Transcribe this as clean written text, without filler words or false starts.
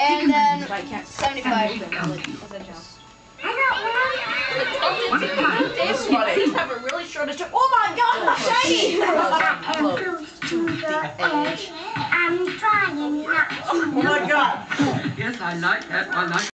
And then But I can't 75. as a jump. This one, I have a really short attention. Oh my god, shiny! To the edge. I'm trying not to. Oh my god. Yes, I like that. I like